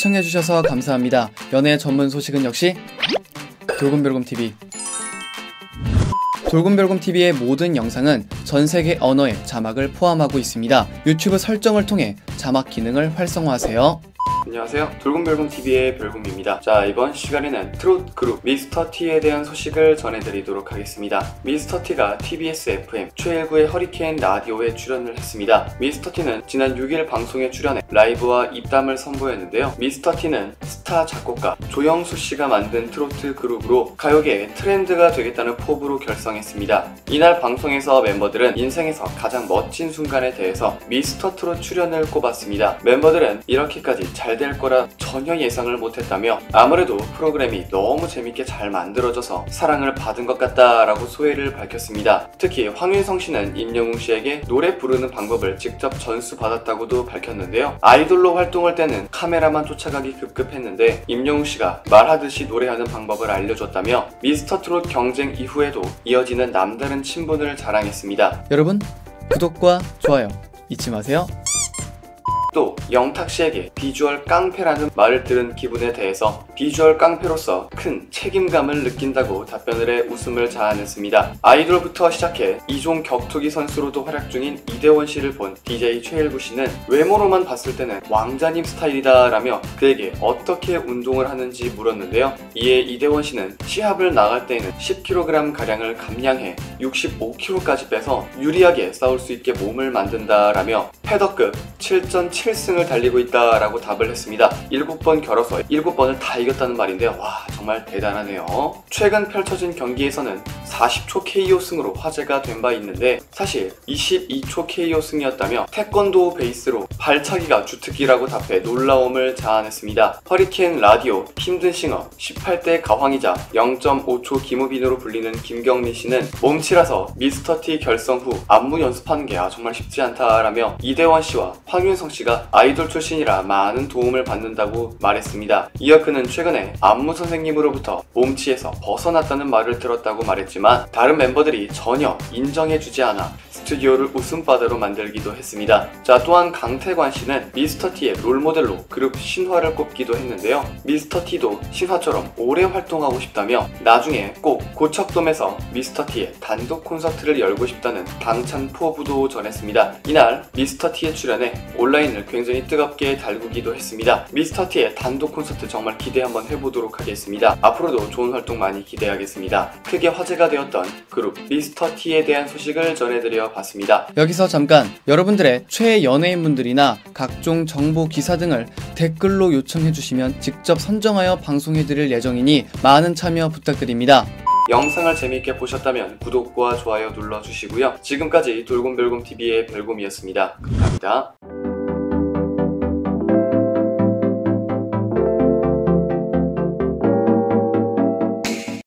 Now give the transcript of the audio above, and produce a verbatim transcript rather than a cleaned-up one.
시청해주셔서 감사합니다. 연애 전문 소식은 역시 돌곰별곰티비. 돌곰별곰티비의 모든 영상은 전세계 언어의 자막을 포함하고 있습니다. 유튜브 설정을 통해 자막 기능을 활성화하세요. 안녕하세요, 돌곰별곰티비의 별곰입니다. 자, 이번 시간에는 트롯 그룹 미스터티에 대한 소식을 전해드리도록 하겠습니다. 미스터티가 티비에스 에프엠 최일구의 허리케인 라디오에 출연을 했습니다. 미스터티는 지난 육 일 방송에 출연해 라이브와 입담을 선보였는데요. 미스터티는 스타 작곡가 조영수씨가 만든 트로트 그룹으로 가요계의 트렌드가 되겠다는 포부로 결성했습니다. 이날 방송에서 멤버들은 인생에서 가장 멋진 순간에 대해서 미스터트롯 출연을 꼽았습니다. 멤버들은 이렇게까지 잘 될 거라 전혀 예상을 못했다며 아무래도 프로그램이 너무 재밌게 잘 만들어져서 사랑을 받은 것 같다라고 소회를 밝혔습니다. 특히 황윤성 씨는 임영웅 씨에게 노래 부르는 방법을 직접 전수받았다고도 밝혔는데요. 아이돌로 활동할 때는 카메라만 쫓아가기 급급했는데 임영웅 씨가 말하듯이 노래하는 방법을 알려줬다며 미스터트롯 경쟁 이후에도 이어지는 남다른 친분을 자랑했습니다. 여러분, 구독과 좋아요 잊지 마세요. 또 영탁씨에게 비주얼 깡패라는 말을 들은 기분에 대해서 비주얼 깡패로서 큰 책임감을 느낀다고 답변을 해 웃음을 자아냈습니다. 아이돌부터 시작해 이종 격투기 선수로도 활약 중인 이대원씨를 본 디제이 최일구씨는 외모로만 봤을 때는 왕자님 스타일이다 라며 그에게 어떻게 운동을 하는지 물었는데요. 이에 이대원씨는 시합을 나갈 때에는 십 킬로그램 가량을 감량해 육십오 킬로그램까지 빼서 유리하게 싸울 수 있게 몸을 만든다 라며 패더급 칠 전 칠 승을 달리고 있다 라고 답을 했습니다. 일곱 번 결어서 일곱 번을 다 이겼다는 말인데요. 와, 정말 대단하네요. 최근 펼쳐진 경기에서는 사십 초 케이오 승으로 화제가 된 바 있는데 사실 이십이 초 케이오 승이었다며 태권도 베이스로 발차기가 주특기라고 답해 놀라움을 자아냈습니다. 허리케인 라디오 힘든 싱어 십팔 대 가황이자 영 점 오 초 김우빈으로 불리는 김경민 씨는 몸치라서 미스터티 결성 후 안무 연습하는 게 아, 정말 쉽지 않다라며 이대원 씨와 황윤성 씨가 아이돌 출신이라 많은 도움을 받는다고 말했습니다. 이어 그는 최근에 안무 선생님으로부터 몸치에서 벗어났다는 말을 들었다고 말했지만 다른 멤버들이 전혀 인정해주지 않아 스튜디오를 웃음바다로 만들기도 했습니다. 자, 또한 강태관 씨는 미스터티의 롤모델로 그룹 신화를 꼽기도 했는데요. 미스터티도 신화처럼 오래 활동하고 싶다며 나중에 꼭 고척돔에서 미스터티의 단독 콘서트를 열고 싶다는 당찬 포부도 전했습니다. 이날 미스터티에 출연해 온라인을 굉장히 뜨겁게 달구기도 했습니다. 미스터티의 단독 콘서트 정말 기대 한번 해보도록 하겠습니다. 앞으로도 좋은 활동 많이 기대하겠습니다. 크게 화제가 되었던 그룹 미스터티에 대한 소식을 전해드려 봤습니다. 여기서 잠깐 여러분들의 최애 연예인분들이나 각종 정보 기사 등을 댓글로 요청해주시면 직접 선정하여 방송해드릴 예정이니 많은 참여 부탁드립니다. 영상을 재미있게 보셨다면 구독과 좋아요 눌러주시고요. 지금까지 돌곰별곰티비의 별곰이었습니다. 감사합니다.